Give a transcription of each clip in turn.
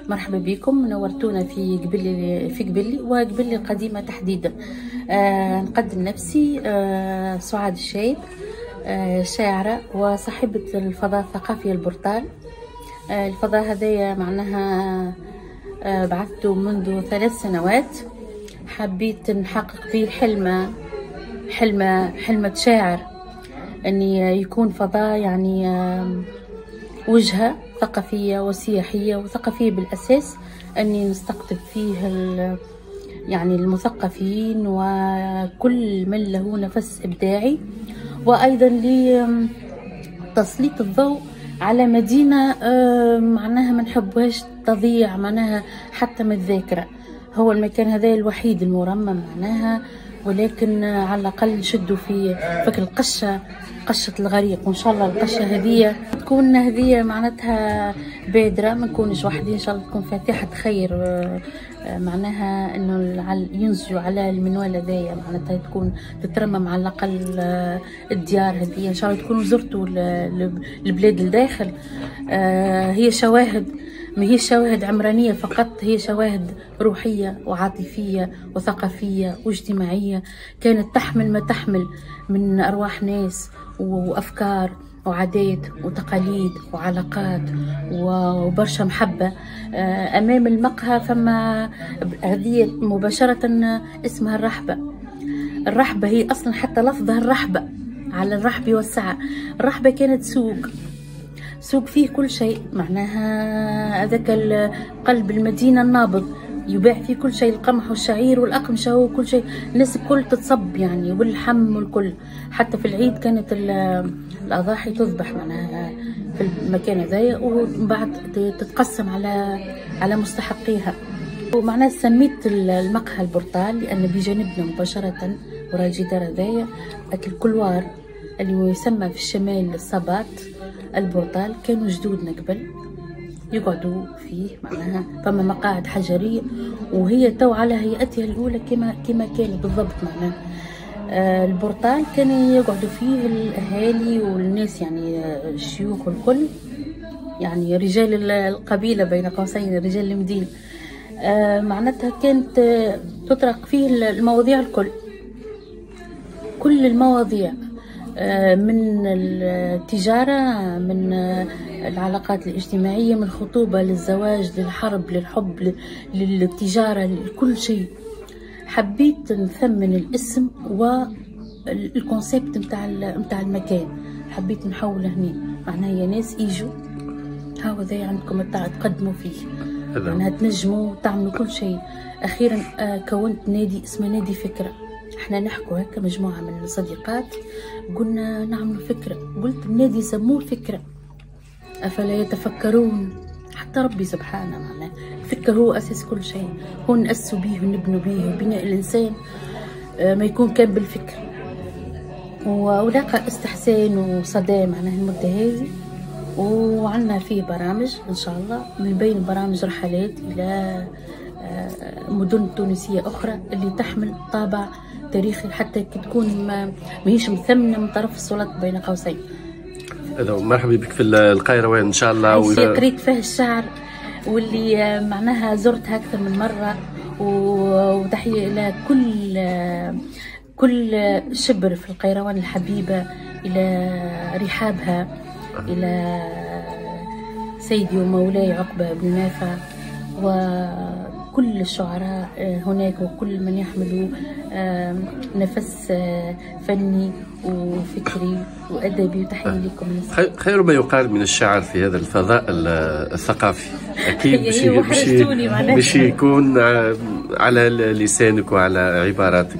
مرحبا بكم، نورتونا في قبلي وقبلي القديمة تحديدا. نقدم نفسي سعاد الشايب، شاعرة وصاحبة الفضاء الثقافي البورتال. الفضاء هذايا معناها بعثته منذ 3 سنوات. حبيت نحقق فيه حلمة شاعر، أني يكون فضاء يعني وجهة ثقافية وسياحية وثقافية بالأساس، أني نستقطب فيه يعني المثقفين وكل من له نفس إبداعي، وأيضا لتسليط الضوء على مدينة معناها ما نحبوهاش تضيع معناها حتى من الذاكرة. هو المكان هذا الوحيد المرمم معناها، ولكن على الأقل نشدوا في فكر قشة الغريق، وإن شاء الله القشة هذه تكون هذه معناتها بادرة، ما نكونش وحدين، إن شاء الله تكون فاتحة خير، معناها إنه ينسجوا على المنوال هذايا، معناتها تكون تترمم على الأقل الديار هذه. إن شاء الله تكونوا زرتوا البلاد الداخل. هي شواهد، ما هي شواهد عمرانية فقط، هي شواهد روحية وعاطفية وثقافية واجتماعية، كانت تحمل ما تحمل من أرواح ناس وأفكار وعادات وتقاليد وعلاقات وبرشا محبة. أمام المقهى فما هذه مباشرة اسمها الرحبة هي أصلا حتى لفظها الرحبة، على الرحب والسعة. الرحبة كانت سوق فيه كل شيء، معناها هذاك قلب المدينة النابض، يباع فيه كل شيء، القمح والشعير والأقمشة وكل شيء، الناس الكل تتصب يعني، واللحم والكل. حتى في العيد كانت الأضاحي تذبح معناها في المكان هذايا، ومن بعد تتقسم على مستحقيها. ومعناها سميت المقهى البورتال لأن بجانبنا مباشرة وراء الجدار هذايا الكلوار اللي يسمى في الشمال الصباط البورتال. كانوا جدودنا قبل يقعدوا فيه، معناها فما مقاعد حجرية، وهي تو على هيئتها الأولى كما كانت بالضبط. معناها البورتال كان يقعدوا فيه الأهالي والناس، يعني الشيوخ والكل، يعني رجال القبيلة بين قوسين، رجال المدينة. معناتها كانت تطرق فيه المواضيع كل المواضيع، من التجارة، من العلاقات الاجتماعية، من الخطوبة للزواج للحرب للحب للتجارة لكل شيء. حبيت نثمن الاسم والكونسيبت متاع المكان، حبيت نحوله هنا، معناها يا ناس يجوا هاو ذا عندكم تقدموا فيه، معناها تنجموا تعملوا كل شيء. أخيرا كونت نادي اسمه نادي فكرة. احنا نحكوا هكا مجموعة من الصديقات، قلنا نعمل فكرة، قلت النادي سموه فكرة، أفلا يتفكرون؟ حتى ربي سبحانه معناه الفكر هو أساس كل شيء، هو نأسوا به ونبنوا به، وبناء الإنسان ما يكون كان بالفكر. ولاقى استحسان وصدى معناه المدة هذه، وعنا فيه برامج إن شاء الله، من بين برامج رحلات إلى مدن تونسية أخرى اللي تحمل طابع تاريخي، حتى تكون ماهيش مثمنة من طرف السلطات بين قوسين. مرحبا بك في القيروان ان شاء الله. قريت فيه الشعر، واللي معناها زرتها أكثر من مرة، وتحية إلى كل شبر في القيروان الحبيبة، إلى رحابها، إلى سيدي ومولاي عقبة بن نافع، وكل الشعراء هناك، وكل من يحمل نفس فني وفكري وأدبي. وتحية لكم. خير ما يقال من الشعر في هذا الفضاء الثقافي، أكيد باش يكون على لسانك وعلى عباراتك.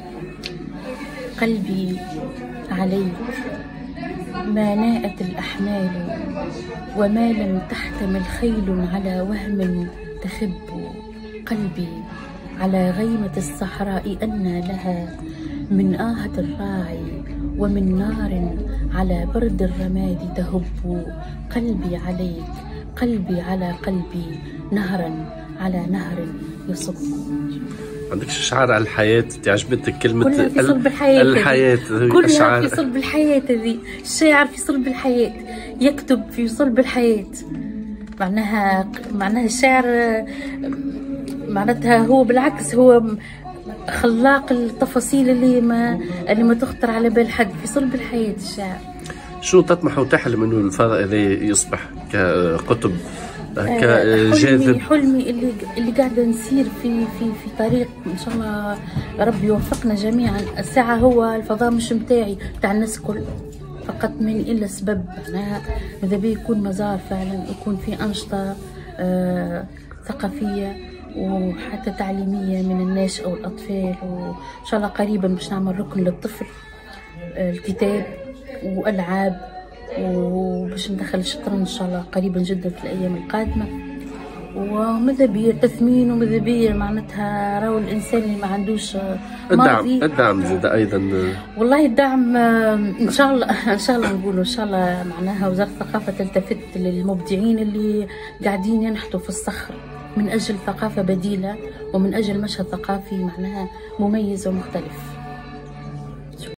قلبي عليك ما ناءت الأحمال، وما لم تحتمل خيل على وهم تخب. قلبي على غيمة الصحراء أنى لها من آهة الراعي، ومن نار على برد الرماد تهب. قلبي عليك، قلبي على قلبي، نهرا على نهر يصب. عندكش شعار على الحياة تعجبتك؟ كلمة كلها في صلب الحياة، كلها في صلب الحياة هذه. الشاعر في صلب الحياة، يكتب في صلب الحياة، معناها الشعر معناتها هو بالعكس، هو خلاق التفاصيل اللي ما تخطر على بال حد في صلب الحياة. الشعر شو تطمح وتحلم انه الفضاء هذا يصبح كقطب جاذب؟ حلمي اللي قاعده نسير في طريق ان شاء الله ربي يوفقنا جميعا. الساعه هو الفضاء مش متاعي، بتاع الناس كل، فقط من الا سبب. معناها ماذا بيه يكون مزار فعلا، يكون في انشطه ثقافيه وحتى تعليميه من الناشئه والاطفال. وان شاء الله قريبا باش نعمل ركن للطفل، الكتاب والعاب، وباش ندخل الشطرنج ان شاء الله قريبا جدا في الايام القادمه. وماذا بيا التثمين، وماذا بيا معناتها راهو الانسان اللي ما عندوش ماضي. الدعم زاد ايضا. والله الدعم ان شاء الله ان شاء الله نقولوا ان شاء الله. معناها وزاره الثقافه تلتفت للمبدعين اللي قاعدين ينحتوا في الصخر من اجل ثقافه بديله ومن اجل مشهد ثقافي معناها مميز ومختلف.